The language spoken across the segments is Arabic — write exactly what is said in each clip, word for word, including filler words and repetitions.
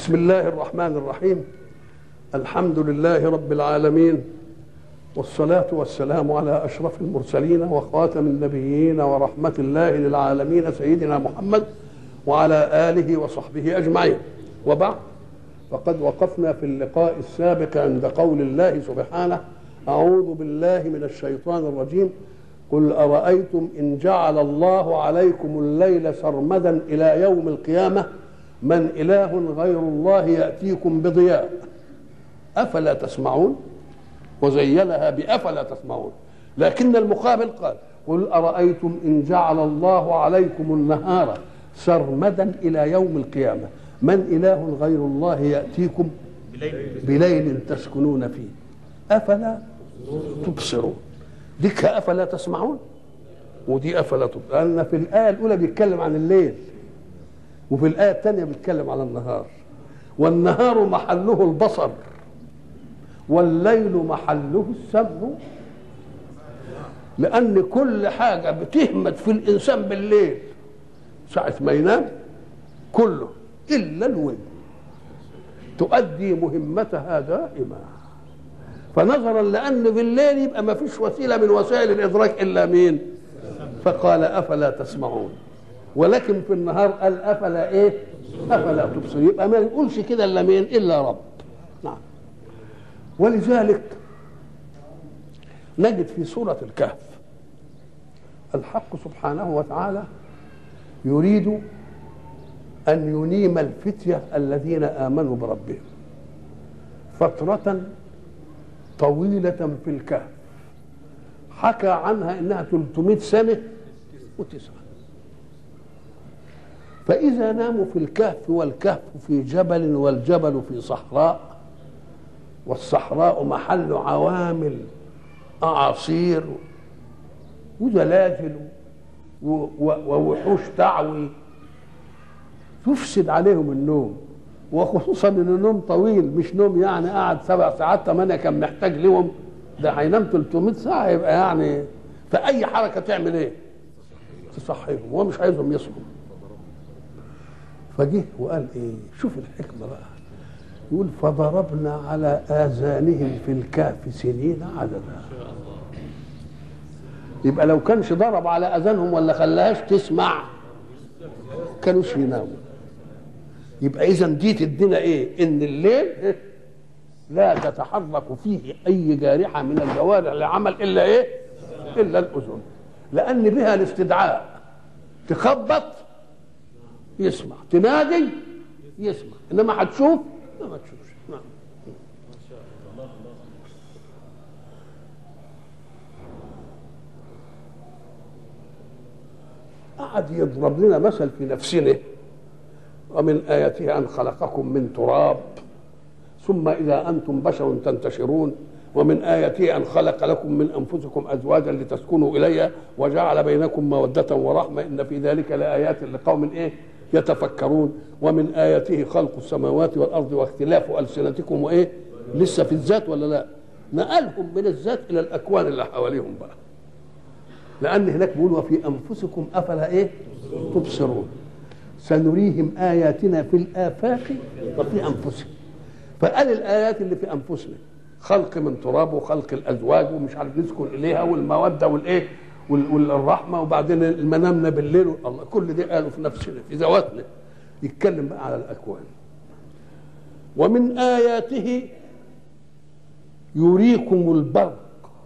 بسم الله الرحمن الرحيم. الحمد لله رب العالمين، والصلاة والسلام على أشرف المرسلين وخاتم النبيين ورحمة الله للعالمين سيدنا محمد وعلى آله وصحبه أجمعين. وبعد، فقد وقفنا في اللقاء السابق عند قول الله سبحانه: أعوذ بالله من الشيطان الرجيم. قل أرأيتم إن جعل الله عليكم الليل سرمدا إلى يوم القيامة من إله غير الله يأتيكم بضياء أفلا تسمعون؟ وزينها بأفلا تسمعون. لكن المقابل قال: قل أرأيتم إن جعل الله عليكم النهار سرمدا إلى يوم القيامة من إله غير الله يأتيكم بليل تسكنون فيه أفلا تبصرون. ديك أفلا تسمعون، ودي أفلا تبصرون، لأن في الآية الأولى بيتكلم عن الليل، وفي الآية الثانية بيتكلم على النهار. والنهار محله البصر، والليل محله السمع، لأن كل حاجة بتهمت في الإنسان بالليل ساعة ما ينام كله إلا الودن تؤدي مهمتها دائما. فنظرا لأن بالليل يبقى ما فيش وسيلة من وسائل الإدراك إلا مين؟ فقال أفلا تسمعون. ولكن في النهار قال أفلا إيه؟ أفلا تبصرون. يبقى ما يقولش كده إلا مين؟ إلا رب. نعم. ولذلك نجد في سورة الكهف الحق سبحانه وتعالى يريد أن ينيم الفتية الذين آمنوا بربهم فترة طويلة في الكهف، حكى عنها إنها ثلاثمائة سنة وتسعة. فإذا ناموا في الكهف، والكهف في جبل والجبل في صحراء، والصحراء محل عوامل أعاصير وزلازل ووحوش تعوي تفسد عليهم النوم، وخصوصا ان النوم طويل، مش نوم يعني قعد سبع ساعات ثمانية كان محتاج لهم، ده هينام ثلاثمائة ساعة، يبقى يعني فأي حركة تعمل ايه؟ تصحيهم، هو مش عايزهم يصحوا. فجه وقال ايه؟ شوف الحكمة بقى، يقول: فضربنا على آذانهم في الكهف سنين عددا. يبقى لو كانش ضرب على آذانهم ولا خلاهاش تسمع كانوش يناموا. يبقى إذا دي تدينا إيه؟ إن الليل لا تتحرك فيه أي جارحة من الجوارح لعمل إلا إيه؟ إلا الأذن، لأن بها الاستدعاء. تخبط يسمع، تنادي يسمع، إنما هتشوف ما تشوفش. نعم. قعد يضرب لنا مثل في نفسنا: ومن آياته أن خلقكم من تراب ثم إذا أنتم بشر تنتشرون، ومن آياته أن خلق لكم من أنفسكم أزواجا لتسكنوا إليها وجعل بينكم مودة ورحمة إن في ذلك لآيات لقوم إيه يتفكرون، ومن آياته خلق السماوات والأرض واختلاف ألسنتكم وإيه. لسه في الذات ولا لا؟ نقلهم من الذات إلى الأكوان اللي حواليهم بقى، لأن هناك بيقول: وفي أنفسكم أفلا إيه تبصرون سنريهم آياتنا في الآفاق وفي أنفسهم. فقال الآيات اللي في أنفسنا: خلق من تراب، وخلق الأزواج، ومش عارف نسكن إليها، والمودة والإيه والرحمة، وبعدين المنامنا بالليل، الله كل ده قالوا في نفسنا في ذواتنا. يتكلم بقى على الأكوان. ومن آياته يريكم البرق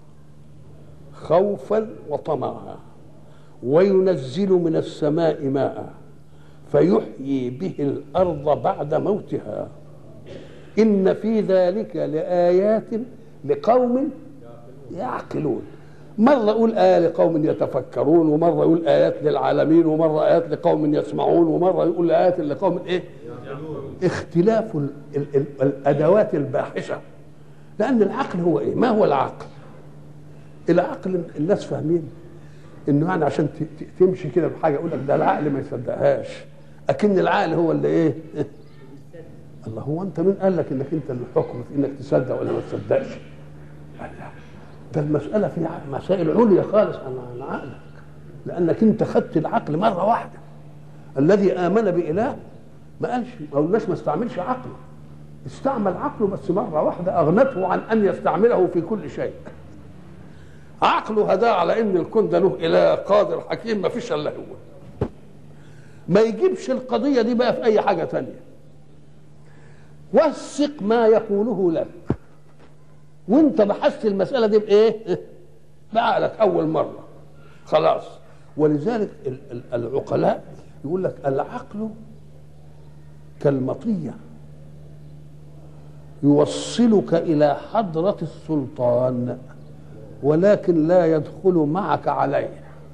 خوفا وطمعا وينزل من السماء ماء فيحيي به الأرض بعد موتها إن في ذلك لآيات لقوم يعقلون. مرة يقول آية لقوم يتفكرون، ومرة يقول آيات للعالمين، ومرة آيات لقوم يسمعون، ومرة يقول آيات لقوم إيه؟ اختلاف ال ال ال الأدوات الباحثة. لأن العقل هو إيه؟ ما هو العقل؟ العقل الناس فاهمين إنه يعني عشان تمشي كده بحاجة يقول لك ده العقل ما يصدقهاش، أكن العقل هو اللي إيه؟ الله، هو أنت مين قال لك إنك أنت الحكم في إنك تصدق ولا ما تصدقش؟ ده المسألة في مسائل عليا خالص عن عقلك، لأنك أنت خدت العقل مرة واحدة. الذي آمن بإله ما قالش، ما قلناش ما استعملش عقله، استعمل عقله بس مره واحده اغنته عن ان يستعمله في كل شيء. عقله هداه على ان الكون ده له اله قادر حكيم ما فيش الا هو، ما يجيبش القضيه دي بقى في اي حاجه ثانيه. وثق ما يقوله لك، وانت بحثت المساله دي بايه؟ بعقلك اول مره خلاص. ولذلك العقلاء يقول لك العقل كالمطيه يوصلك الى حضره السلطان ولكن لا يدخل معك عليه.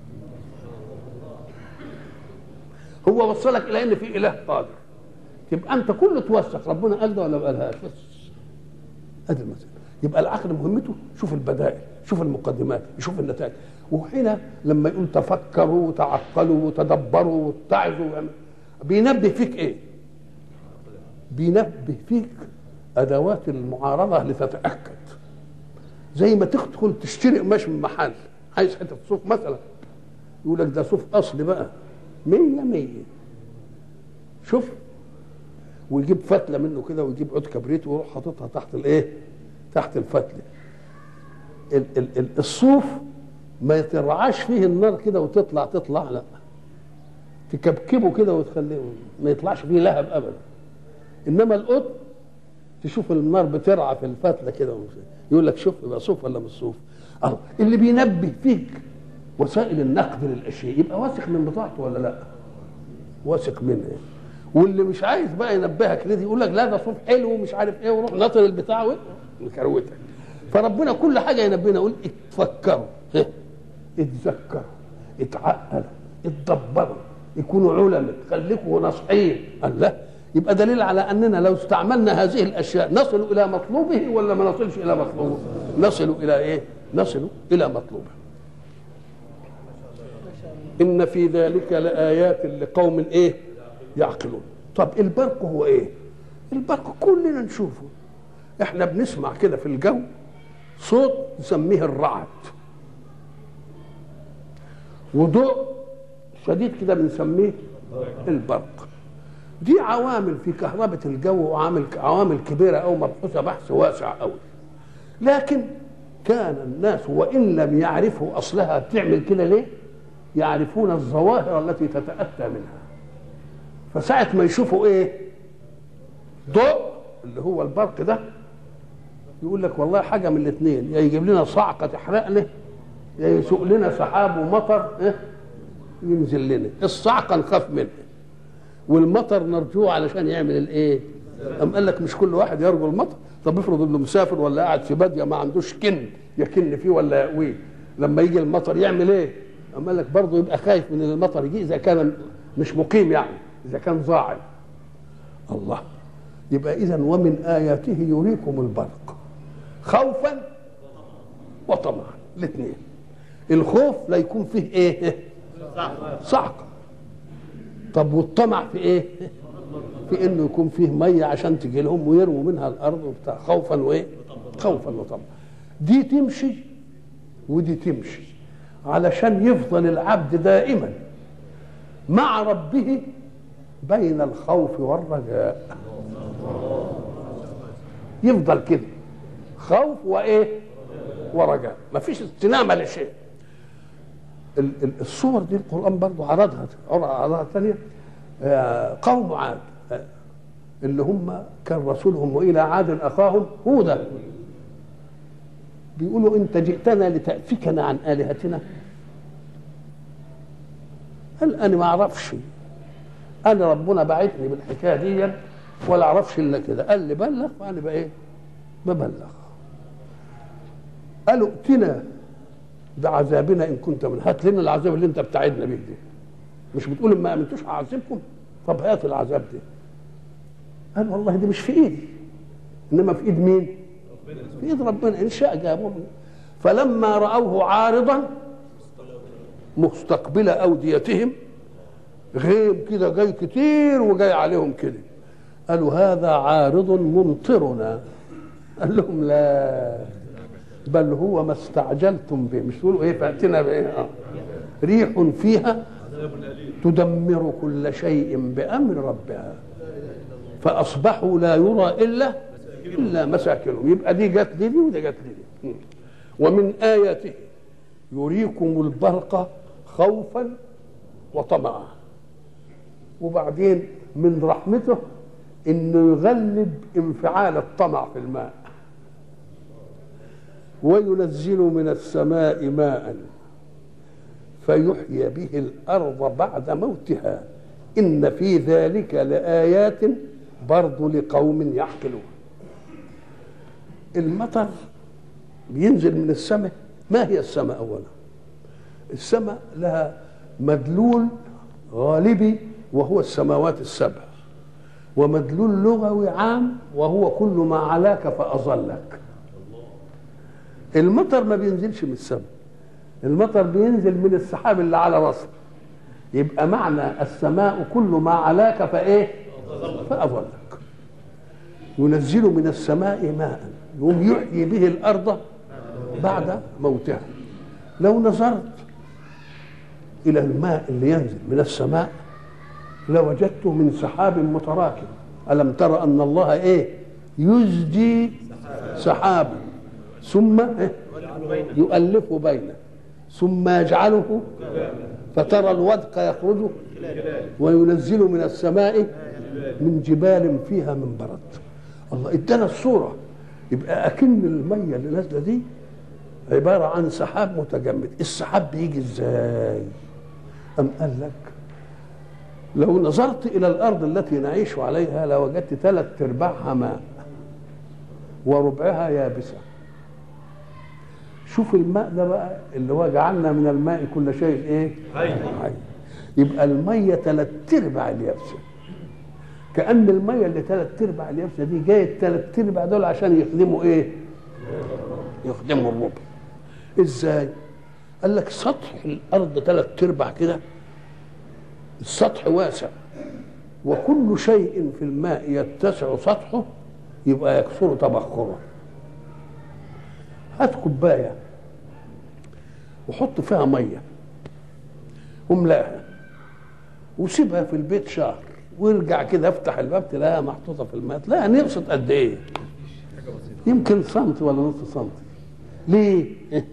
هو وصلك الى ان في اله قادر، يبقى انت كله توثق ربنا قال ده ولا ما قالهاش، بس ادي المسألة. يبقى العقل مهمته شوف البدائل، شوف المقدمات، يشوف النتائج. وحين لما يقول تفكروا وتعقلوا وتدبروا واتعظوا بينبه فيك ايه؟ بينبه فيك ادوات المعارضه لتتاكد. زي ما تدخل تشتري قماش من محل، عايز حته صوف مثلا، يقول لك ده صوف اصلي بقى مية مية، شوف، ويجيب فتله منه كده ويجيب عود كبريت ويروح حاططها تحت الايه؟ تحت الفتله. ال ال ال الصوف ما يترعاش فيه النار كده وتطلع تطلع، لا، تكبكبه كده وتخليه ما يطلعش فيه لهب ابدا. انما القطن تشوف النار بترعى في الفتله كده، يقول لك شوف يبقى صوف ولا مش صوف. اه اللي بينبه فيك وسائل النقد للاشياء يبقى واثق من بضاعته ولا لا؟ واثق منها. واللي مش عايز بقى ينبهك ليه يقول لك لا ده صوف حلو ومش عارف ايه، وروح ناطر البتاع وكروتك. فربنا كل حاجه ينبهنا يقول اتفكروا، اتذكروا، اتعقلوا، اتدبروا، يكونوا علماء، خليكوا ناصحين. قال لا، يبقى دليل على اننا لو استعملنا هذه الاشياء نصل الى مطلوبه ولا ما نصلش الى مطلوبه؟ نصل الى ايه؟ نصل الى مطلوبه. ان في ذلك لآيات لقوم ايه؟ يعقلون. طب البرق هو ايه؟ البرق كلنا نشوفه، احنا بنسمع كده في الجو صوت نسميه الرعد، وضوء شديد كده بنسميه البرق. دي عوامل في كهرباء الجو، وعامل عوامل كبيره او مبحوثه بحث واسع قوي. لكن كان الناس وان لم يعرفوا اصلها بتعمل كده ليه، يعرفون الظواهر التي تتاتى منها. فساعه ما يشوفوا ايه؟ ضوء اللي هو البرق ده، يقول لك والله حاجه من الاثنين، يا يجيب لنا صعقه تحرقنا، يا يسوق لنا سحاب ومطر إيه؟ ينزل لنا. الصعقه نخاف منها، والمطر نرجوه علشان يعمل الايه؟ أم قال لك مش كل واحد يرجو المطر. طب افرض انه مسافر ولا قاعد في باديه ما عندوش كن يكن فيه ولا يقويه، لما يجي المطر يعمل ايه؟ أم قال لك برضه يبقى خايف من المطر يجي اذا كان مش مقيم، يعني اذا كان ظاعن. الله، يبقى اذا ومن اياته يريكم البرق خوفا وطمعا، الاثنين. الخوف لا يكون فيه ايه؟ صعقه. طب والطمع في ايه؟ في انه يكون فيه ميه عشان تجي لهم ويرموا منها الارض وبتاع، خوفا وايه؟ خوفا وطمعا. دي تمشي ودي تمشي علشان يفضل العبد دائما مع ربه بين الخوف والرجاء، يفضل كده خوف وايه؟ ورجاء، ما فيش استنامه لشيء. الصور دي القرآن برضو عرضها عرضها ثانية. قوم عاد اللي هم كان رسولهم وإلى عاد أخاهم هودا، بيقولوا أنت جئتنا لتأفكنا عن آلهتنا. قال أنا ما أعرفش، أنا ربنا بعتني بالحكاية دي ولا أعرفش إلا كده. قال لي بلغ، وأنا بقى إيه؟ ببلغ. قالوا ائتنا بعذابنا ان كنت من، هات لنا العذاب اللي انت بتعدنا به دي، مش بتقول ما امنتوش هعذبكم؟ طب هات العذاب دي. قال والله دي مش في ايدي، انما في ايد مين؟ في ايد ربنا، ان شاء جابوه. فلما راوه عارضا مستقبل اوديتهم، غيم كده جاي كتير وجاي عليهم كده، قالوا هذا عارض ممطرنا. قال لهم لا، بل هو ما استعجلتم به. مش تقولوا ايه فاتنا بايه؟ آه. ريح فيها تدمر كل شيء بأمر ربها فأصبحوا لا يرى إلا إلا مساكنهم. يبقى دي جت لي دي ودي جت لي دي. ومن آياته يريكم البرق خوفا وطمعا. وبعدين من رحمته انه يغلب انفعال الطمع في الماء. وينزل من السماء ماء فيحيي به الارض بعد موتها ان في ذلك لآيات برضو لقوم يعقلون. المطر بينزل من السماء. ما هي السماء اولا؟ السماء لها مدلول غالبي وهو السماوات السبع، ومدلول لغوي عام وهو كل ما علاك فأظلك. المطر ما بينزلش من السماء، المطر بينزل من السحاب اللي على راسه. يبقى معنى السماء كل ما علاك فايه فأظلك. ينزل من السماء ماء يوم يحيي به الأرض بعد موتها. لو نظرت إلى الماء اللي ينزل من السماء لوجدته من سحاب متراكم. ألم ترى أن الله إيه يزجي سحابا ثم إيه؟ يؤلف بينه ثم يجعله فترى الودق يخرج وينزل من السماء من جبال فيها من برد. الله ادانا الصورة. يبقى أكن المية اللي نازلة دي عبارة عن سحاب متجمد. السحاب بيجي ازاي؟ أم قال لك لو نظرت إلى الأرض التي نعيش عليها لوجدت ثلاث أرباعها ماء وربعها يابسة. شوف الماء ده بقى اللي هو جعلنا من الماء كل شيء ايه؟ حي. يبقى المية ثلاث أرباع اليابسة. كأن المية اللي ثلاث أرباع اليابسة دي جاية الثلاث أرباع دول عشان يخدموا ايه؟ يخدموا الربع. ازاي؟ قال لك سطح الأرض ثلاث أرباع كده، السطح واسع وكل شيء في الماء يتسع سطحه يبقى يكثر تبخره. هات كوبايه وحط فيها ميه وملاها وسيبها في البيت شهر وارجع كده افتح الباب تلاقيها محطوطه في الماء، تلاقيها نقصت قد ايه؟ يمكن سنتي ولا نص سنتي. ليه؟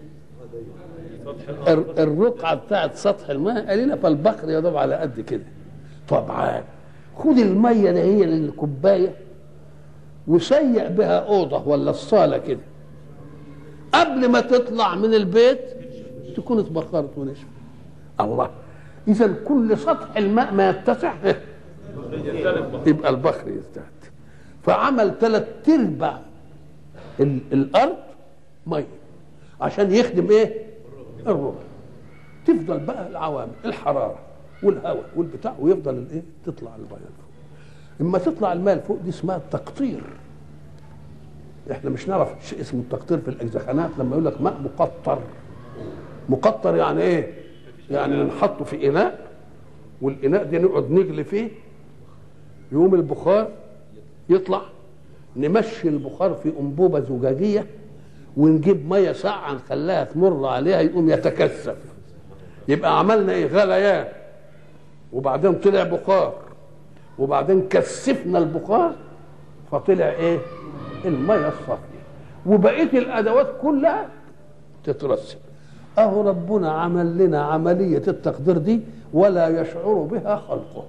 الرقعه بتاعت سطح الماء قليله فالبخر يا دوب على قد كده. طبعا خد الميه ده هي للكوبايه وسيق بها اوضه ولا الصاله كده، قبل ما تطلع من البيت تكون اتبخرت ونشفت. الله، اذا كل سطح الماء ما يتسع يبقى البخر يزداد. فعمل ثلاث ارباع الارض ميه عشان يخدم ايه؟ الربع. تفضل بقى العوامل الحراره والهواء والبتاع ويفضل الايه؟ تطلع الميه لفوق. اما تطلع الماء لفوق دي اسمها التقطير. احنا مش نعرف شيء اسمه التقطير في الاجزخانات لما يقول لك ماء مقطر. مقطر يعني ايه؟ يعني نحطه في اناء والاناء ده نقعد نجلي فيه يقوم البخار يطلع، نمشي البخار في انبوبه زجاجيه ونجيب ميه ساقعه نخليها تمر عليها يقوم يتكثف. يبقى عملنا ايه؟ غليان وبعدين طلع بخار وبعدين كثفنا البخار فطلع ايه؟ الميه الصافيه وبقيه الادوات كلها تترسب. اهو ربنا عمل لنا عمليه التقدير دي ولا يشعر بها خلقه.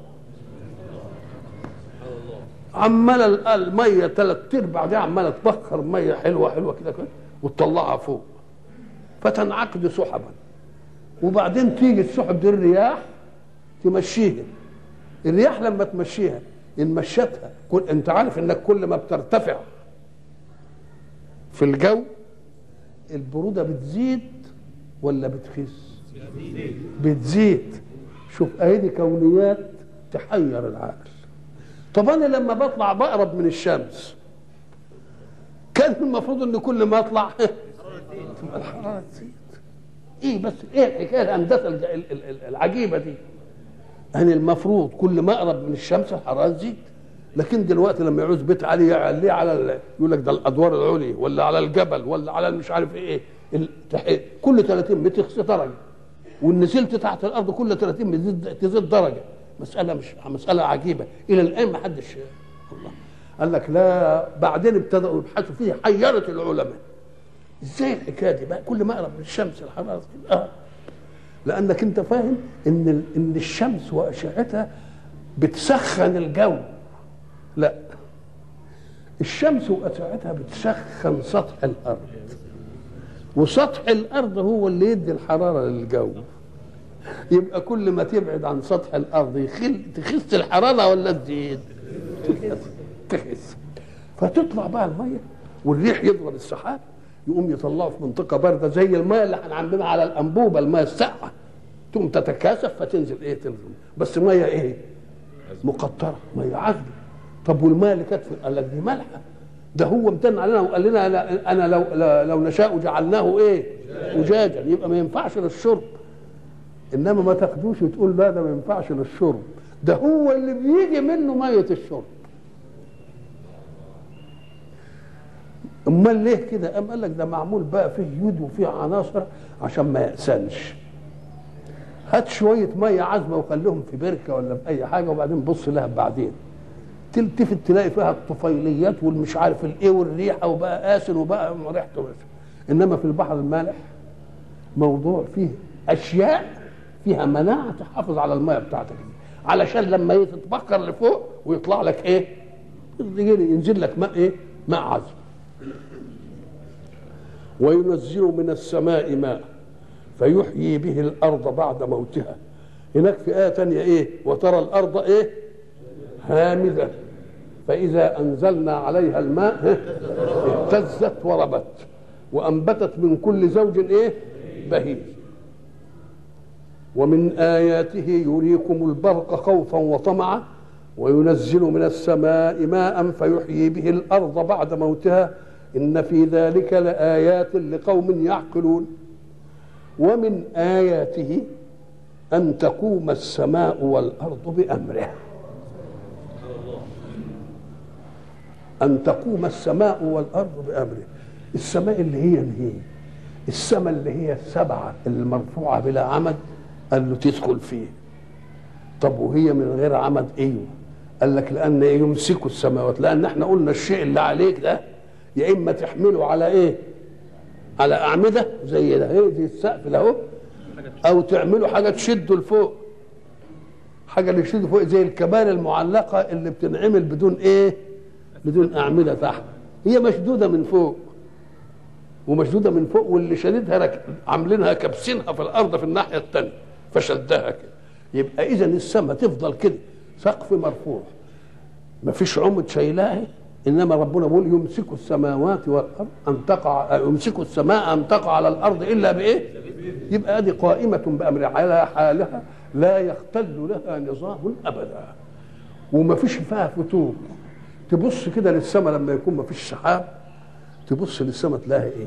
عمال الميه ثلاث ارباع دي عماله تبخر ميه حلوه حلوه كده كده وتطلعها فوق فتنعقد سحبا، وبعدين تيجي السحب دي الرياح تمشيها. الرياح لما تمشيها ان مشتها كل انت عارف انك كل ما بترتفع في الجو البروده بتزيد ولا بتخس؟ بتزيد. شوف اهي كونيات تحير العقل. طب انا لما بطلع بقرب من الشمس كان المفروض ان كل ما اطلع تبقى الحراره تزيد. ايه بس ايه الحكايه الهندسه العجيبه دي؟ انا المفروض كل ما اقرب من الشمس الحراره تزيد، لكن دلوقتي لما يعوز بيت عالي يعليه على يقول لك ده الادوار العليا ولا على الجبل ولا على مش عارف ايه، كل ثلاثين متر يخسر درجه. وان نزلت تحت الارض كل ثلاثين بتزيد تزيد درجه. مساله مش مساله عجيبه الى الان ما حدش الله. قال لك لا، بعدين ابتدأوا يبحثوا فيه، حيرت العلماء ازاي الحكايه دي بقى كل ما اقرب من الشمس الحراره اه لانك انت فاهم ان ان الشمس واشعتها بتسخن الجو. لا، الشمس واشعتها بتسخن سطح الارض، وسطح الارض هو اللي يدي الحراره للجو. يبقى كل ما تبعد عن سطح الارض يخل تخس الحراره ولا تزيد؟ تخس. فتطلع بقى الميه والريح يضرب السحاب يقوم يطلعوا في منطقه بارده زي الميه اللي احنا عندنا على الانبوبه، الميه الساقعه تقوم تتكاثف فتنزل ايه؟ تنزل بس ميه ايه؟ مقطره، ميه عذبه. طب والميه اللي كانت قال لك دي مالحه، ده هو امتن علينا وقال لنا انا لو لو نشاء جعلناه ايه؟ أجاجا، يبقى ما ينفعش للشرب. انما ما تاخدوش وتقول لا ده ما ينفعش للشرب، ده هو اللي بيجي منه ميه الشرب. امال ليه كده؟ قام قال لك ده معمول بقى فيه يود وفيه عناصر عشان ما يأسنش. هات شويه ميه عذبه وخليهم في بركه ولا في اي حاجه وبعدين بص لها بعدين تلتفت تلاقي فيها الطفيليات والمش عارف الايه والريحه وبقى قاسن وبقى ريحته بس. انما في البحر المالح موضوع فيه اشياء فيها مناعه تحافظ على الميه بتاعتك دي، علشان لما تتبخر لفوق ويطلع لك ايه؟ ينزل لك ماء ايه؟ ماء عذب. وينزل من السماء ماء فيحيي به الارض بعد موتها. هناك في ايه ثانيه ايه؟ وترى الارض ايه؟ هامده فاذا انزلنا عليها الماء اهتزت وربت وانبتت من كل زوج ايه؟ بهيج. ومن آياته يريكم البرق خوفا وطمعا وينزل من السماء ماء فيحيي به الأرض بعد موتها إن في ذلك لآيات لقوم يعقلون. ومن آياته أن تقوم السماء والأرض بأمره. أن تقوم السماء والأرض بأمره. السماء اللي هي هي السماء اللي هي السبعة المرفوعة بلا عمد قال له تدخل فيه. طب وهي من غير عمد ايوه؟ قال لك لان يمسكوا السماوات، لان احنا قلنا الشيء اللي عليك ده يا اما تحمله على ايه؟ على اعمده زي ده ايه؟ زي السقف ده اهو، او تعمله حاجه تشده لفوق، حاجه اللي تشده فوق زي الكباري المعلقه اللي بتنعمل بدون ايه؟ بدون اعمده تحت. هي مشدوده من فوق ومشدوده من فوق، واللي شددها رك... عاملينها كابسينها في الارض في الناحيه الثانيه فشدها كده. يبقى اذا السماء تفضل كده سقف مرفوع ما فيش عمد شايلاه، انما ربنا بيقول يمسك السماوات والارض ان تقع، يمسك السماء ان تقع على الارض الا بايه؟ يبقى هذه قائمه بامر على حالها لا يختل لها نظام ابدا وما فيش فيها فتور. تبص كده للسماء لما يكون ما فيش سحاب، تبص للسماء تلاقي ايه؟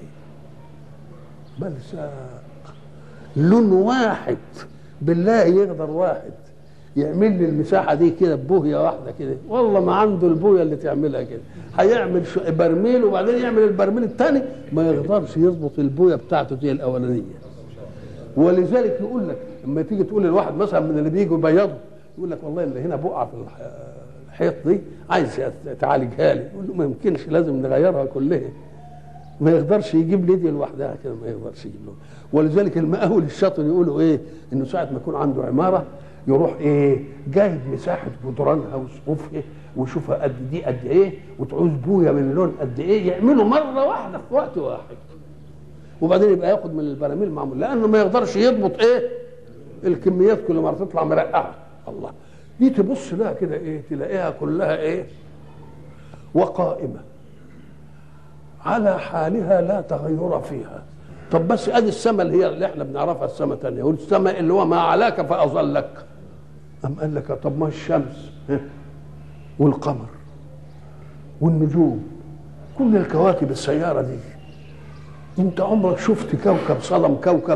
بلساق لون واحد. بالله يقدر واحد يعمل لي المساحه دي كده ببويه واحده كده؟ والله ما عنده البويه اللي تعملها كده. هيعمل برميل وبعدين يعمل البرميل الثاني ما يقدرش يظبط البويه بتاعته زي الاولانيه. ولذلك يقول لك لما تيجي تقول للواحد مثلا من اللي بيجوا يبيضوا يقول لك والله اللي هنا بقعه في الحيط دي عايز تعالجها لي، يقول له ما يمكنش لازم نغيرها كلها. ما يقدرش يجيب لي دي لوحدها كده، ما يقدرش يجيب له. ولذلك المقاول الشاطر يقولوا ايه؟ انه ساعه ما يكون عنده عماره يروح ايه؟ جايب مساحه جدرانها وسقوفها ويشوفها قد دي قد ايه وتعوز بويه من لون قد ايه، يعمله مره واحده في وقت واحد وبعدين يبقى ياخد من البراميل معمول، لانه ما يقدرش يضبط ايه؟ الكميات كل مره تطلع مرقعه. الله، دي تبص لها كده ايه؟ تلاقيها كلها ايه؟ وقائمه على حالها لا تغير فيها. طب بس ادي السماء اللي هي اللي احنا بنعرفها السماء الثانيه، والسماء اللي هو ما علاك فاظلك. أم قال لك طب ما الشمس والقمر والنجوم كل الكواكب السياره دي، انت عمرك شفت كوكب صدم كوكب؟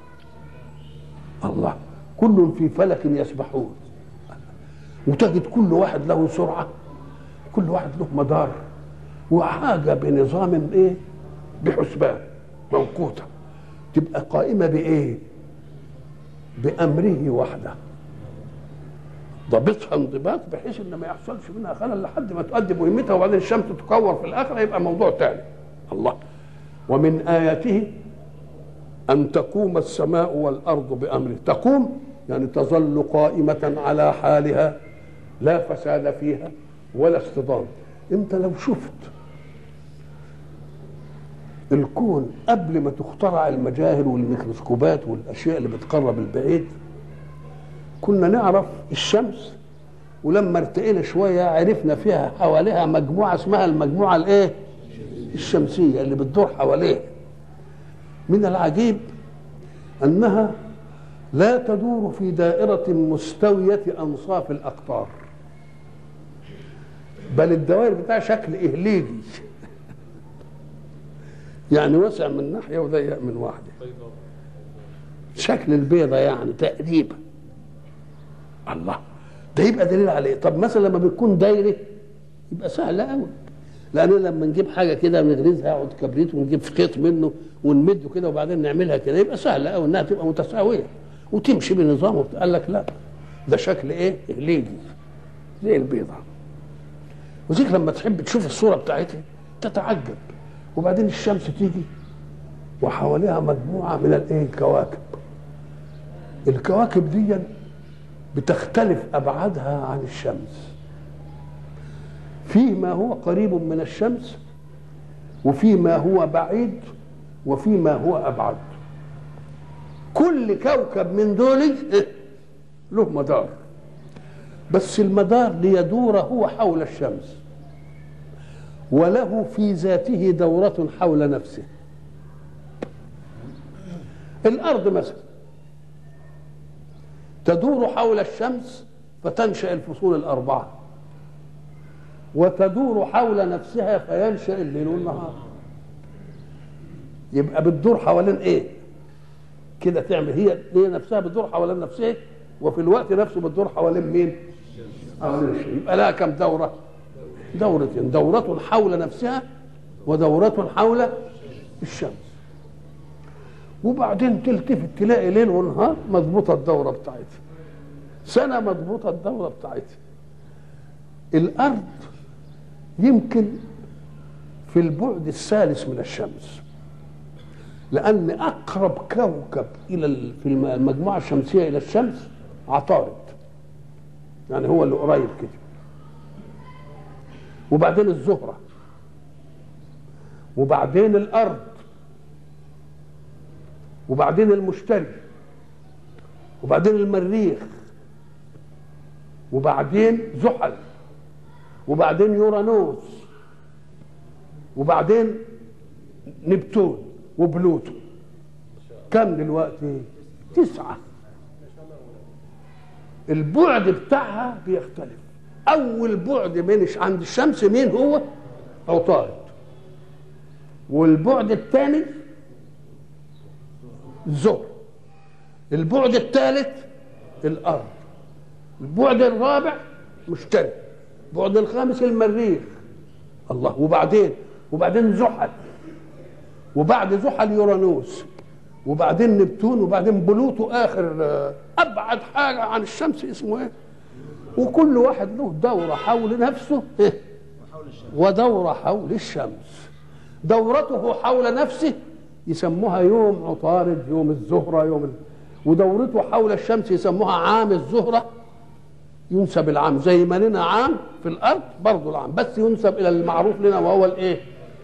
الله، كل في فلك يسبحون، وتجد كل واحد له سرعه، كل واحد له مدار وحاجه بنظام ايه؟ بحسبان موقوته، تبقى قائمه بايه؟ بأمره وحده، ضابطها انضباط بحيث ان ما يحصلش منها خلل لحد ما تؤدي مهمتها وبعدين الشمس تكور في الاخر، يبقى موضوع تاني. الله. ومن آياته أن تقوم السماء والأرض بأمره. تقوم يعني تظل قائمة على حالها لا فساد فيها ولا اصطدام. انت لو شفت الكون قبل ما تخترع المجاهر والميكروسكوبات والاشياء اللي بتقرب البعيد، كنا نعرف الشمس، ولما ارتقينا شويه عرفنا فيها حواليها مجموعه اسمها المجموعه الايه؟ الشمسيه اللي بتدور حواليها. من العجيب انها لا تدور في دائره مستويه انصاف الاقطار، بل الدوائر بتاعها شكل إهليجي يعني واسع من ناحيه وضيق من واحده، شكل البيضه يعني تقريبا. الله، ده يبقى دليل على ايه؟ طب مثلا لما بتكون دايره يبقى سهله قوي، لان لما نجيب حاجه كده ونغرزها عود كبريت ونجيب خيط منه ونمده كده وبعدين نعملها كده يبقى سهله قوي انها تبقى متساويه وتمشي بنظام. قال لك لا، ده شكل ايه؟ إهليجي زي البيضه. وذيك لما تحب تشوف الصوره بتاعتها تتعجب. وبعدين الشمس تيجي وحواليها مجموعه من الايه؟ الكواكب. الكواكب دي بتختلف ابعادها عن الشمس، فيه ما هو قريب من الشمس وفيه ما هو بعيد وفيه ما هو ابعد. كل كوكب من دول له مدار، بس المدار ليدور هو حول الشمس، وله في ذاته دورة حول نفسه. الأرض مثلا تدور حول الشمس فتنشأ الفصول الأربعة، وتدور حول نفسها فينشأ الليل والنهار. يبقى بتدور حوالين ايه؟ كده تعمل هي هي نفسها بتدور حوالين نفسها، وفي الوقت نفسه بتدور حوالين مين؟ حوالين الشيء. يبقى لها كم دورة؟ دورتين، دورة حول نفسها ودورة حول الشمس. وبعدين تلتفت تلاقي ليل ونهار مضبوطة الدورة بتاعتها، سنة مضبوطة الدورة بتاعتها. الأرض يمكن في البعد الثالث من الشمس، لأن أقرب كوكب إلى في المجموعة الشمسية إلى الشمس عطارد، يعني هو اللي قريب كده. وبعدين الزهرة، وبعدين الأرض، وبعدين المشتري، وبعدين المريخ، وبعدين زحل، وبعدين يورانوس، وبعدين نبتون وبلوتو. كم دلوقتي؟ تسعة. البعد بتاعها بيختلف. أول بعد من عند الشمس مين هو؟ عطارد. والبعد الثاني الزهر. البعد الثالث الأرض. البعد الرابع مشتري. البعد الخامس المريخ. الله. وبعدين وبعدين زحل، وبعد زحل يورانوس، وبعدين نبتون، وبعدين بلوتو آخر أبعد حاجة عن الشمس اسمه إيه؟ وكل واحد له دورة حول نفسه ودورة حول الشمس. دورته حول نفسه يسموها يوم عطارد، يوم الزهرة، يوم ال... ودورته حول الشمس يسموها عام الزهرة. ينسب العام زي ما لنا عام في الأرض برضو العام، بس ينسب إلى المعروف لنا وهو الإيه؟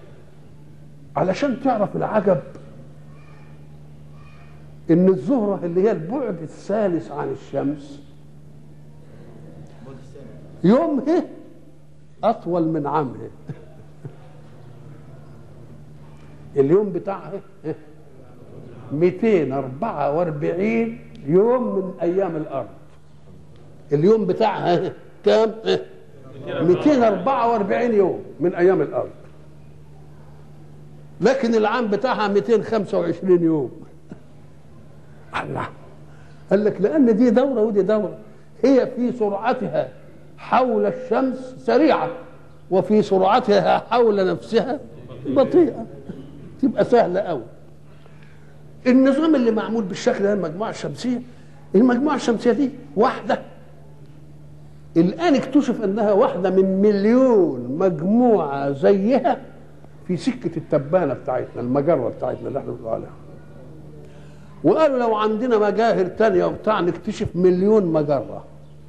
علشان تعرف العجب إن الزهرة اللي هي البعد الثالث عن الشمس يومها أطول من عامها. اليوم بتاعها مئتين وأربعة وأربعين يوم من أيام الأرض. اليوم بتاعها كام؟ مئتين وأربعة وأربعين يوم من أيام الأرض. لكن العام بتاعها مئتين وخمسة وعشرين يوم. الله. قال لك لأن دي دورة ودي دورة. هي في سرعتها حول الشمس سريعة، وفي سرعتها حول نفسها بطيئة. تبقى سهلة قوي. النظام اللي معمول بالشكل ده المجموعة الشمسية المجموعة الشمسية دي واحدة، الآن اكتشف أنها واحدة من مليون مجموعة زيها في سكة التبانة بتاعتنا، المجرة بتاعتنا اللي احنا بنقول عليها. وقالوا لو عندنا مجاهر تانية وبتاع نكتشف مليون مجرة.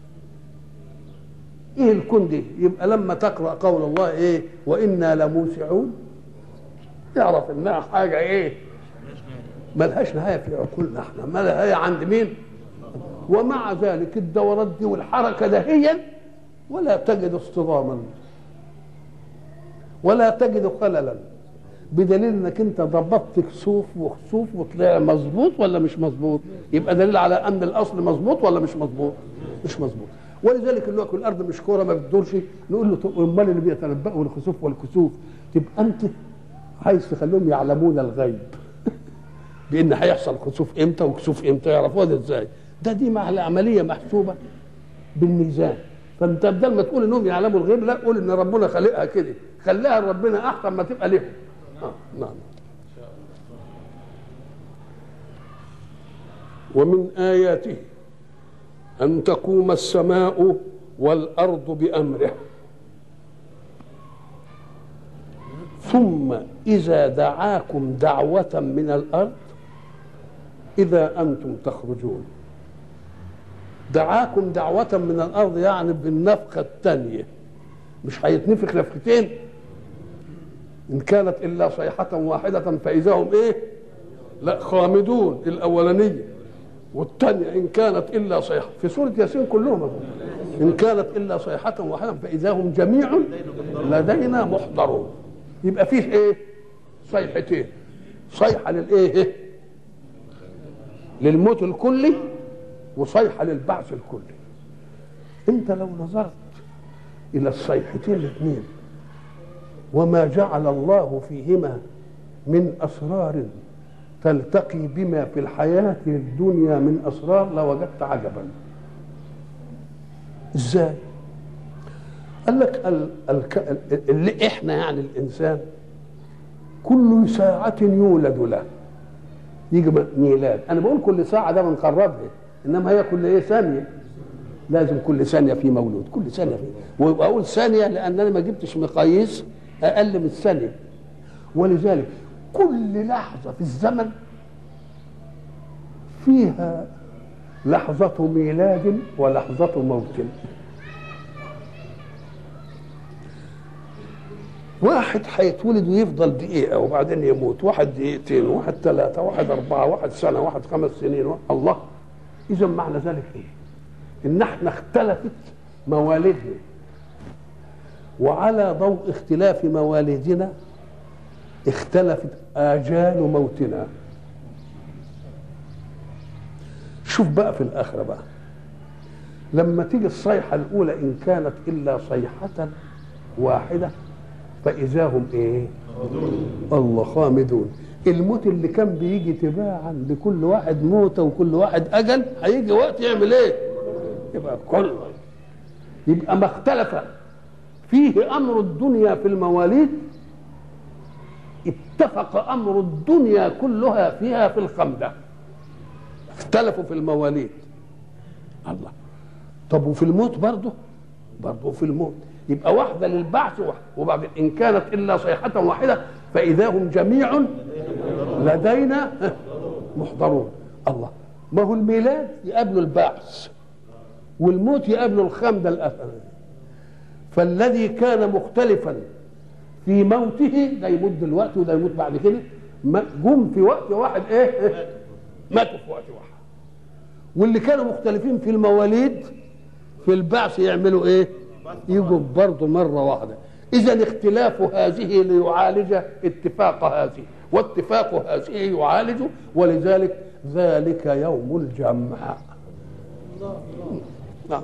ايه الكون دي؟ يبقى لما تقرأ قول الله ايه؟ وإنا لموسعون، يعرف انها حاجة ايه؟ ملهاش نهاية في عقولنا احنا، ما لها نهاية عند مين؟ ومع ذلك الدورات دي والحركة دهيا ولا تجد اصطداما ولا تجد خللا، بدليل انك انت ضبطت كسوف وخسوف وطلع مظبوط ولا مش مظبوط، يبقى دليل على ان الاصل مظبوط ولا مش مظبوط؟ مش مظبوط. ولذلك اللي هو الارض مش كوره ما بتدورش، نقول له طب امال اللي بيتنبؤوا الخسوف والكسوف، تبقى انت عايز تخليهم يعلمون الغيب بان هيحصل خسوف امتى وكسوف امتى، يعرفوها ده ازاي؟ ده دي مع العمليه محسوبه بالميزان. فانت بدل ما تقول انهم يعلموا الغيب، لا قول ان ربنا خلقها كده، خليها ربنا احسن ما تبقى لهم. آه نعم. ومن آياته أن تقوم السماء والأرض بأمره ثم إذا دعاكم دعوة من الأرض إذا أنتم تخرجون. دعاكم دعوة من الأرض يعني بالنفخة الثانية، مش هيتنفخ نفختين، إن كانت إلا صيحة واحدة فإذا هم إيه؟ لا خامدون، الأولانية، والثانية إن كانت إلا صيحة في سورة ياسين كلهم، إن كانت إلا صيحة واحدة فإذا هم جميع لدينا محضرون. يبقى فيه إيه؟ صيحتين، صيحة للإيه؟ للموت الكلي، وصيحة للبعث الكلي. أنت لو نظرت إلى الصيحتين الاثنين وما جعل الله فيهما من أسرار تلتقي بما في الحياة الدنيا من أسرار لوجدت عجبا. إزاي؟ قال لك ال ال اللي إحنا يعني الإنسان كل ساعة يولد له، يجي ميلاد. أنا بقول كل ساعة ده بنقربها، إنما هي كل إيه؟ ثانية. لازم كل ثانية في مولود، كل ثانية في، وأقول ثانية لأن أنا ما جبتش مقاييس أقل من الثانية. ولذلك كل لحظة في الزمن فيها لحظة ميلاد ولحظة موت. واحد هيتولد ويفضل دقيقة وبعدين يموت، واحد دقيقتين، واحد ثلاثة، واحد أربعة، واحد سنة، واحد خمس سنين. الله، إذا معنى ذلك إيه؟ إن احنا اختلفت موالدنا، وعلى ضوء اختلاف موالدنا اختلفت آجال موتنا. شوف بقى في الآخرة بقى لما تيجي الصيحة الأولى إن كانت إلا صيحة واحدة فإذا هم إيه؟ الله خامدون. الموت اللي كان بيجي تباعا لكل واحد موتة وكل واحد أجل، هيجي وقت يعمل إيه؟ يبقى كل يبقى ما اختلف فيه أمر الدنيا في المواليد، اتفق أمر الدنيا كلها فيها في الخمدة. اختلفوا في المواليد. الله، طب وفي الموت برضه؟ برضه في الموت. يبقى واحدة للبعث واحدة، وبعدين إن كانت إلا صيحة واحدة فإذا هم جميع لدينا محضرون. الله، ما هو الميلاد يقابله البعث والموت يقابله الخمدة الأثرية. فالذي كان مختلفا في موته ده يموت دلوقتي وده يموت بعد كده، جم في وقت واحد ايه؟ ماتوا في وقت واحد. واللي كانوا مختلفين في المواليد في البعث يعملوا ايه؟ يجوا برضه مرة واحدة. إذا اختلاف هذه ليعالج اتفاق هذه، واتفاق هذه يعالج، ولذلك ذلك يوم الجمع. نعم.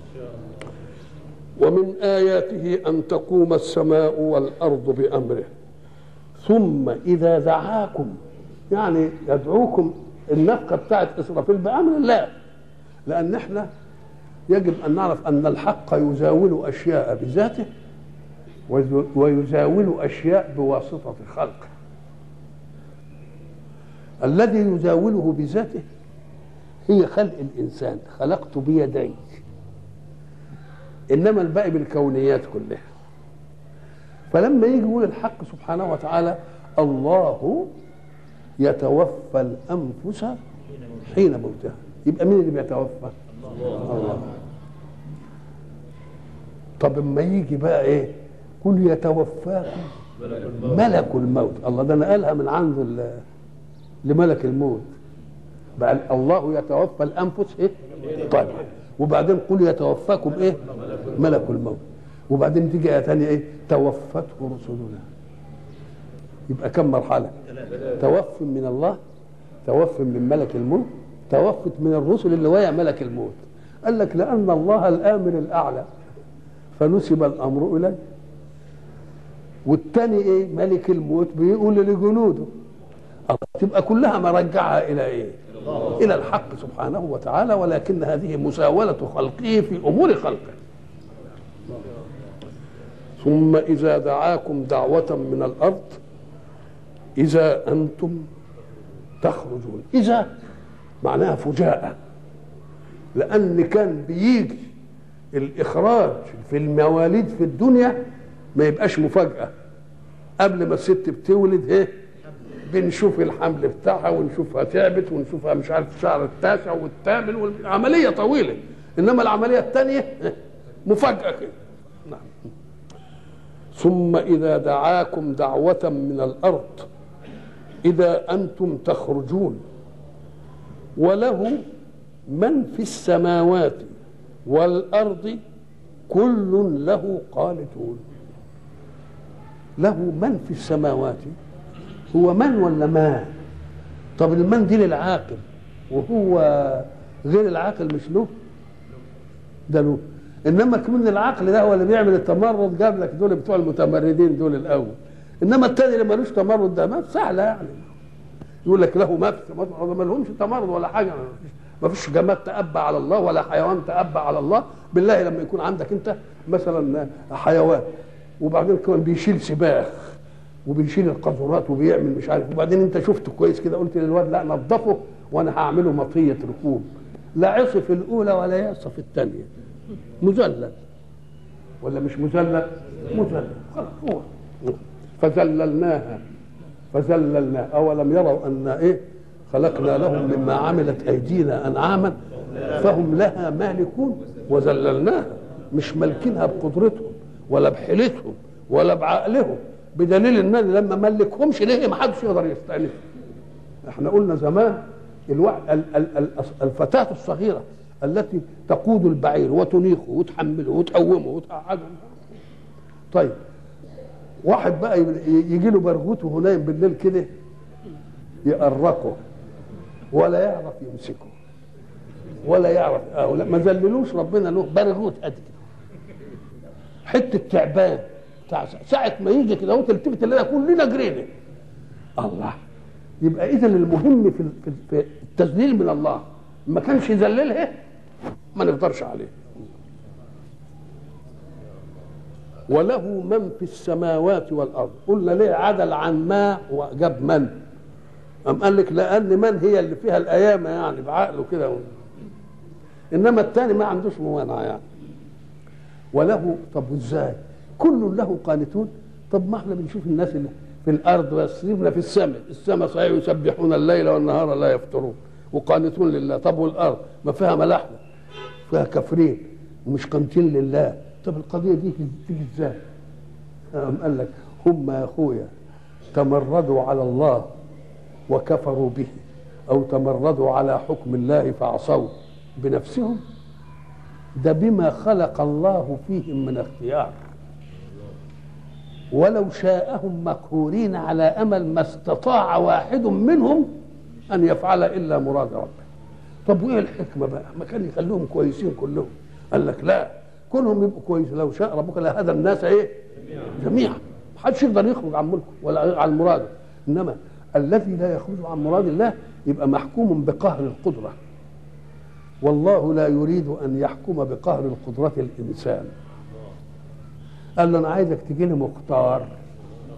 ومن آياته أن تقوم السماء والأرض بأمره ثم إذا دعاكم، يعني يدعوكم النفقة بتاعت إسرافيل بأمر الله، لأن احنا يجب أن نعرف أن الحق يزاول أشياء بذاته ويزاول أشياء بواسطة خلقه. الذي يزاوله بذاته هي خلق الانسان خلقته بيدي، انما الباقي بالكونيات كلها. فلما يجي يقول الحق سبحانه وتعالى الله يتوفى الانفس حين موتها، يبقى مين اللي بيتوفى؟ الله. طب اما يجي بقى ايه؟ قل يتوفاكم ملك الموت. الله ده نقلها من عنده لملك الموت، بقى الله يتوفى الانفس ايه؟ طيب وبعدين قل يتوفاكم ايه؟ ملك الموت. وبعدين تيجي ايه ثانيه ايه؟ توفته رسلنا. يبقى كم مرحله؟ توف من الله، توف من ملك الموت، توفت من الرسل اللي ويا ملك الموت. قال لك لان الله الامر الاعلى فنسب الامر اليه، والثاني ايه؟ ملك الموت بيقول لجنوده. تبقى كلها مرجعها الى ايه؟ الى الحق سبحانه وتعالى، ولكن هذه مساوله خلقه في امور خلقه. ثم اذا دعاكم دعوه من الارض اذا انتم تخرجون. اذا معناها فجاءه، لان كان بيجي الاخراج في المواليد في الدنيا ما يبقاش مفاجاه. قبل ما الست بتولد ايه؟ بنشوف الحمل بتاعها ونشوفها تعبت ونشوفها مش عارف شهر التاسع والثامن، والعمليه طويله. انما العمليه الثانيه مفاجاه كده. نعم. ثم اذا دعاكم دعوه من الارض اذا انتم تخرجون وله من في السماوات والارض كل له قانتون. له من في السماوات، هو من ولا ما؟ طب المن دي للعاقل، وهو غير العاقل مش له؟ ده له. انما كمان العقل ده هو اللي بيعمل التمرد، جاب لك دول بتوع المتمردين دول الاول. انما الثاني اللي ملوش تمرد ده ما سهله يعني. يقول لك له ما ما لهمش تمرد ولا حاجه، ما فيش جماد تأبى على الله ولا حيوان تأبى على الله. بالله لما يكون عندك انت مثلا حيوان وبعدين كمان بيشيل سباخ وبيشيل القاذورات وبيعمل مش عارف، وبعدين انت شفته كويس كده قلت للواد لا نظفه وانا هعمله مطيه ركوب، لا عصي في الاولى ولا يعصي في الثانيه، مذلل ولا مش مذلل؟ مذلل خلاص هو. فذللناها فذللنا اولم يروا ان ايه؟ خلقنا لهم مما عملت ايدينا انعاما فهم لها مالكون وذللناها. مش مالكينها بقدرتهم ولا بحيلتهم ولا بعقلهم، بدليل ان لما ملكهمش ليه ما حدش يقدر يستأنف. احنا قلنا زمان الوع... ال... ال... ال... الفتاة الصغيرة التي تقود البعير وتنيخه وتحمله وتقومه وتقعده. طيب واحد بقى يجي له برغوته نايم بالليل كده يقرقه ولا يعرف يمسكه ولا يعرف اه ما ذللوش ربنا له برغوت قد كده حته تعبان بتاع ساعه ما يجي كده وتلتفت الليله كلنا جرينا. الله. يبقى اذا المهم في في التذليل من الله، ما كانش يذللها ما نقدرش عليه. وله من في السماوات والارض. قلنا ليه عدل عن ما وجاب من؟ أم قال لك لان من هي اللي فيها الايامه يعني بعقله كده، انما الثاني ما عندوش ممانعه يعني. وله. طب ازاي؟ كل له قانتون. طب ما احنا بنشوف الناس اللي في الارض بس، سيبنا في السماء، السماء صحيح يسبحون الليل والنهار لا يفترون وقانتون لله. طب والارض ما فيها ملاحده فيها كافرين ومش قانتين لله. طب القضيه دي تيجي ازاي؟ قام قال لك هم يا اخويا تمردوا على الله وكفروا به، او تمردوا على حكم الله فعصوا بنفسهم. ده بما خلق الله فيهم من اختيار، ولو شاءهم مقهورين على امل ما استطاع واحد منهم ان يفعل الا مراد ربه. طب وايه الحكمه بقى؟ ما كان يخليهم كويسين كلهم. قال لك لا، كلهم يبقوا كويسين. لو شاء ربك لهدى الناس ايه؟ جميعا. ما حدش يقدر يخرج عن ملكه ولا عن مراده. انما الذي لا يخرج عن مراد الله يبقى محكوم بقهر القدره، والله لا يريد ان يحكم بقهر القدره الانسان. قال له انا عايزك تجي لي مختار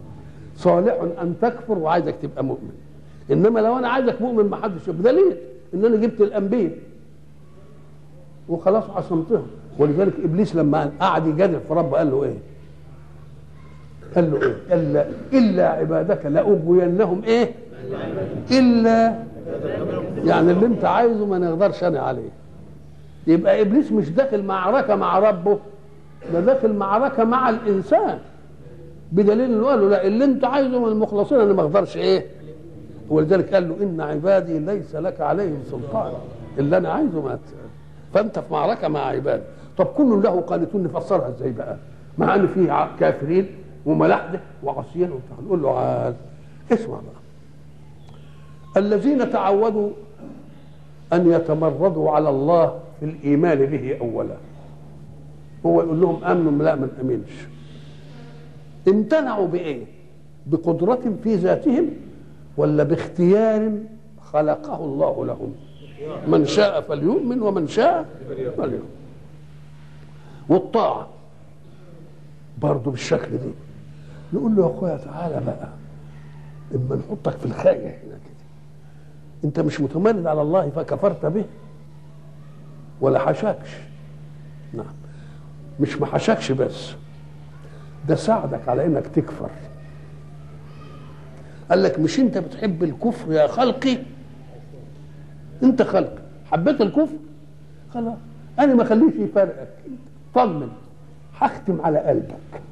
صالح ان تكفر وعايزك تبقى مؤمن، انما لو انا عايزك مؤمن ما حدش. بدليل ان انا جبت الانبياء وخلاص عصمتهم. ولذلك ابليس لما قعد يجادل في ربه قال له ايه؟ قال له ايه؟ قال له الا عبادك لاغوينهم ايه؟ الا يعني اللي انت عايزه ما نقدرش انا عليه. يبقى ابليس مش داخل معركه مع ربه، ده داخل معركه مع الانسان، بدليل انه قال له لا اللي انت عايزه من المخلصين انا ما اقدرش ايه. ولذلك قال له ان عبادي ليس لك عليهم سلطان، اللي انا عايزه ما فانت في معركه مع عبادي. طب كل له قانتون نفسرها ازاي بقى؟ مع ان فيه كافرين وملاحده وعصيين وبتاع. نقول له عاد اسمع بقى، الذين تعودوا ان يتمردوا على الله في الايمان به اولا، هو يقول لهم امنوا لا ما نامنش. امتنعوا بايه؟ بقدرة في ذاتهم ولا باختيار خلقه الله لهم؟ من شاء فليؤمن ومن شاء فليؤمن. والطاعة برضه بالشكل دي. نقول له يا اخويا تعالى بقى اما نحطك في الخايه هنا كده، انت مش متمرد على الله فكفرت به ولا حشاكش؟ نعم، مش ما حشاكش بس، ده ساعدك على انك تكفر. قال لك مش انت بتحب الكفر يا خلقي؟ انت خلق حبيت الكفر خلاص انا ما خليش يفرقك، طمن هختم على قلبك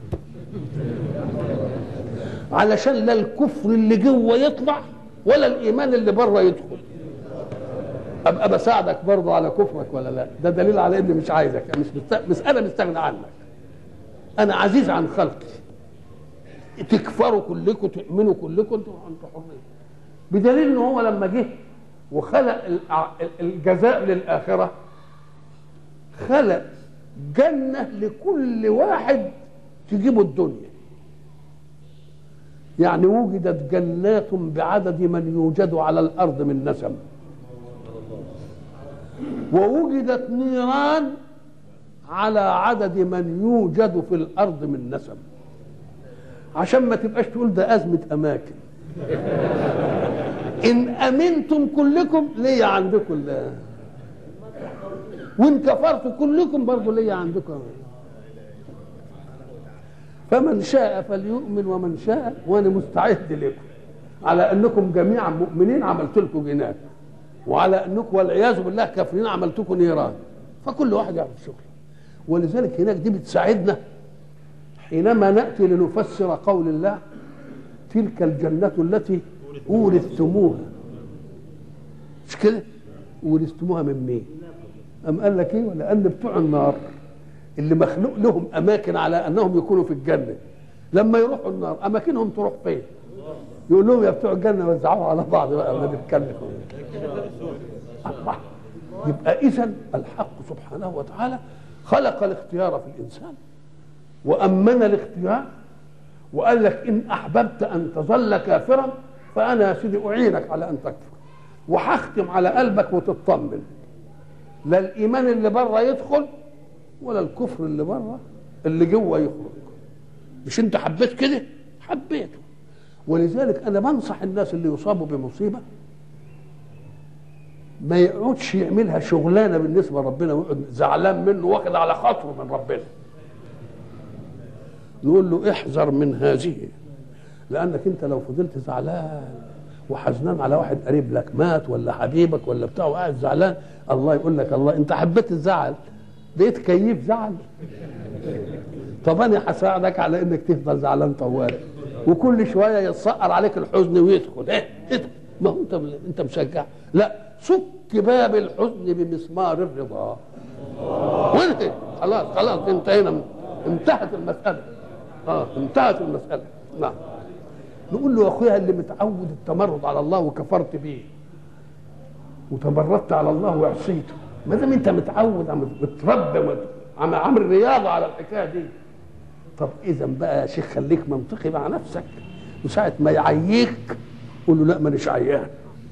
علشان لا الكفر اللي جوه يطلع ولا الايمان اللي بره يدخل. ابقى بساعدك برضه على كفرك ولا لا؟ ده دليل على اني مش عايزك، مش مست... انا مستغني عنك، انا عزيز عن خلقي. تكفروا كلكم تؤمنوا كلكم انتوا حرين. بدليل ان هو لما جه وخلق الجزاء للاخره خلق جنه لكل واحد تجيبه الدنيا. يعني وجدت جنات بعدد من يوجد على الارض من نسم، ووجدت نيران على عدد من يوجد في الارض من نسم، عشان ما تبقاش تقول ده ازمه اماكن. ان امنتم كلكم ليا عندكم لا، وان كفرتوا كلكم برضه ليا عندكم. فمن شاء فليؤمن ومن شاء، وانا مستعد لكم على انكم جميعا مؤمنين عملت لكم جنات، وعلى انكم والعياذ بالله كافرين عملت لكم نيران، فكل واحد يعمل شغله. ولذلك هناك دي بتساعدنا حينما ناتي لنفسر قول الله تلك الجنة التي أورثتموها. مش كده؟ أورثتموها من مين؟ أم قال لك إيه؟ ولأن بتوع النار اللي مخلوق لهم أماكن على أنهم يكونوا في الجنة، لما يروحوا النار أماكنهم تروح فين؟ يقول لهم يا بتوع الجنة وزعوها على بعض بقى ما نتكلم. يبقى إذن الحق سبحانه وتعالى خلق الاختيار في الإنسان وأمن الاختيار، وقال لك إن أحببت أن تظل كافرا فأنا يا سيدي أعينك على أن تكفر، وهختم على قلبك وتطمن، لا الإيمان اللي بره يدخل ولا الكفر اللي بره اللي جوه يخرج. مش أنت حبيت كده؟ حبيته. ولذلك أنا بنصح الناس اللي يصابوا بمصيبة ما يقعدش يعملها شغلانة بالنسبة لربنا ويقعد زعلان منه واخد على خاطره من ربنا. نقول له احذر من هذه، لانك انت لو فضلت زعلان وحزنان على واحد قريب لك مات ولا حبيبك ولا بتاع وقاعد زعلان، الله يقول لك الله انت حبيت الزعل بقيت كيف زعل. طب انا هساعدك على انك تفضل زعلان طوال، وكل شويه يتسقر عليك الحزن ويدخل. ايه ايه ما هو انت انت مشجع؟ لا، سك باب الحزن بمسمار الرضا وانتهي. خلاص خلاص انتهينا، انتهت المساله. اه انتهت المساله. نعم. نقول له يا اخويا اللي متعود التمرد على الله وكفرت بيه وتمردت على الله وعصيته، ما دام انت متعود متربى عامل رياضه على الحكايه دي، طب اذا بقى يا شيخ خليك منطقي مع نفسك، وساعه ما يعييك قول له لا مانيش عيان،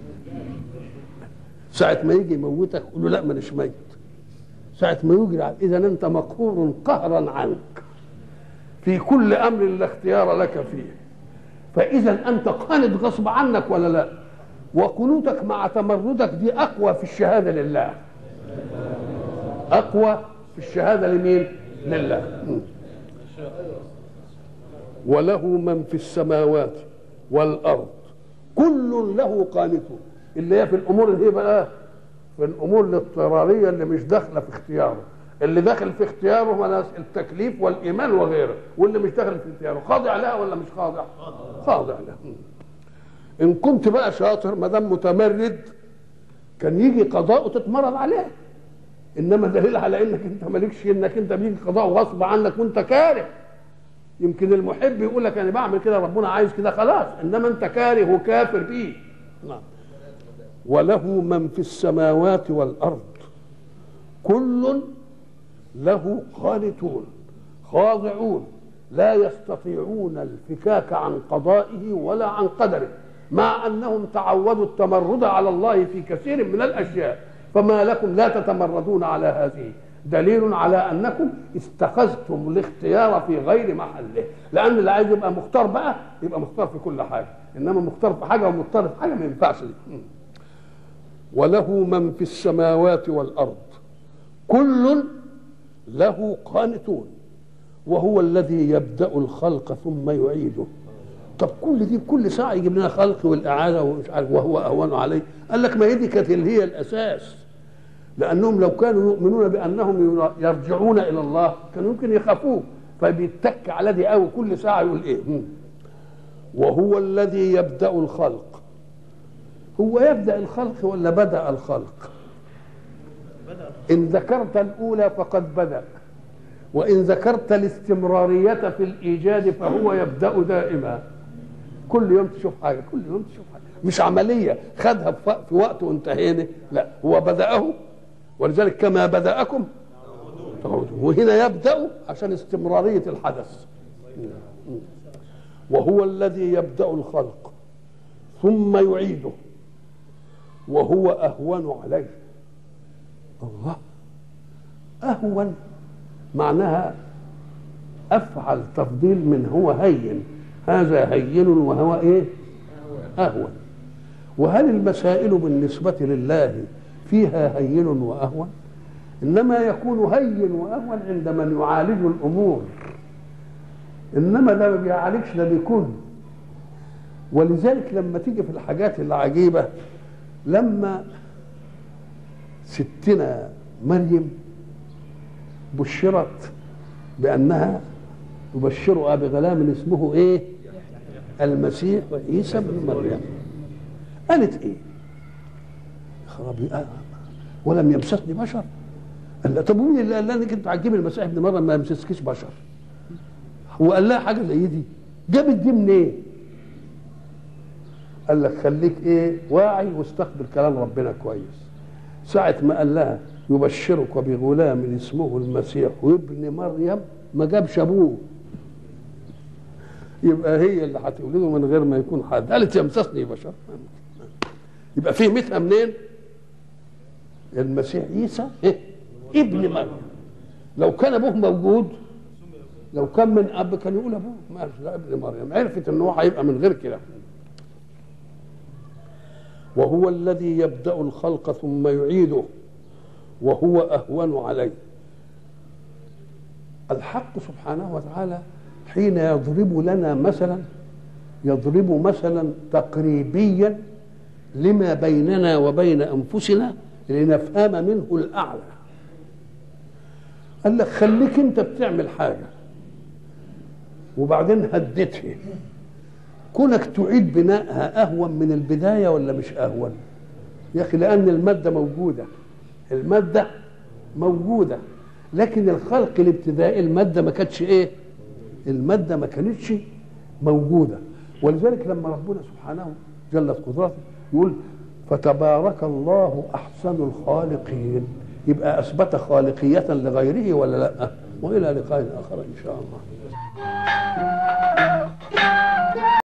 ساعه ما يجي يموتك قول له لا مانيش ميت، ساعه ما يجري. اذا انت مقهور قهرا عنك في كل امر لا اختيار لك فيه، فاذا انت قاند غصب عنك ولا لا؟ وقنوتك مع تمردك دي اقوى في الشهاده لله، اقوى في الشهاده لمين؟ لله. وله من في السماوات والارض كل له قانتون، اللي هي في الامور اللي هي بقى في الامور الاضطراريه اللي مش داخله في اختياره، اللي داخل في اختياره التكليف والايمان وغيره، واللي مش داخل في اختياره خاضع لها ولا مش خاضع؟ خاضع لها. ان كنت بقى شاطر ما دام متمرد كان يجي قضاء وتتمرد عليه، انما دليل على انك انت مالكش، انك انت بيجي قضاء غصب عنك وانت كاره. يمكن المحب يقول لك انا بعمل كده ربنا عايز كده خلاص، انما انت كاره وكافر بيه. نعم. وله من في السماوات والارض كل له قانتون خاضعون لا يستطيعون الفكاك عن قضائه ولا عن قدره، مع انهم تعودوا التمرد على الله في كثير من الاشياء، فما لكم لا تتمردون على هذه؟ دليل على انكم اتخذتم الاختيار في غير محله، لان اللي عايز يبقى مختار بقى يبقى مختار في كل حاجه، انما مختار في حاجه ومختار في حاجه ما ينفعش دي. وله من في السماوات والارض كل له قانتون وهو الذي يبدأ الخلق ثم يعيده. طب كل دي كل ساعه يجيب لنا خلق والاعاده ومش عارف وهو اهون عليه. قال لك ما هي دي كانت اللي هي الاساس، لانهم لو كانوا يؤمنون بانهم يرجعون الى الله كانوا يمكن يخافوه، فبيتك على دي قوي كل ساعه يقول ايه؟ وهو الذي يبدأ الخلق. هو يبدأ الخلق ولا بدأ الخلق؟ إن ذكرت الأولى فقد بدأ، وإن ذكرت الاستمرارية في الإيجاد فهو يبدأ دائما. كل يوم تشوف حاجة، كل يوم تشوف حاجة، مش عملية خدها في وقت وانتهينا، لا هو بدأه، ولذلك كما بدأكم تعودون. وهنا يبدأ عشان استمرارية الحدث. وهو الذي يبدأ الخلق ثم يعيده وهو أهون عليه. الله، أهون معناها أفعل تفضيل من هو هين، هذا هين وهو إيه؟ أهون. وهل المسائل بالنسبة لله فيها هين وأهون؟ إنما يكون هين وأهون عند من يعالج الأمور، إنما ده ما بيعالجش، ده بيكون. ولذلك لما تيجي في الحاجات العجيبة، لما ستنا مريم بشرت بأنها تبشرها بغلام اسمه ايه؟ المسيح عيسى ابن مريم، قالت ايه؟ خرابي آه. ولم يمسسني بشر. قال لا، طب مين اللي قال لها انك انت هتجيب المسيح ابن مريم ما يمسسكيش بشر؟ هو قال لها حاجه زي دي؟ جابت دي منين؟ إيه؟ قال لك خليك ايه؟ واعي واستقبل كلام ربنا كويس. ساعة ما قال لها يبشرك بغلام اسمه المسيح وابن مريم ما جابش ابوه، يبقى هي اللي هتولده من غير ما يكون حد. قالت يمسسني بشر، يبقى فهمتها منين؟ المسيح عيسى إيه؟ ابن مريم. لو كان ابوه موجود، لو كان من اب كان يقول ابوه، ما قالش لا ابن مريم. عرفت ان هو هيبقى من غير كده. وهو الذي يبدأ الخلق ثم يعيده وهو أهون عليه. الحق سبحانه وتعالى حين يضرب لنا مثلا يضرب مثلا تقريبيا لما بيننا وبين أنفسنا لنفهم منه الأعلى. قال لك خليك انت بتعمل حاجة وبعدين هدتها، كونك تعيد بنائها أهون من البداية ولا مش أهون؟ يا أخي لأن المادة موجودة، المادة موجودة، لكن الخلق الابتدائي المادة ما كانتش إيه؟ المادة ما كانتش موجودة. ولذلك لما ربنا سبحانه جلت قدرته يقول فتبارك الله أحسن الخالقين، يبقى أثبت خالقية لغيره ولا لا؟ وإلى لقاء آخر إن شاء الله.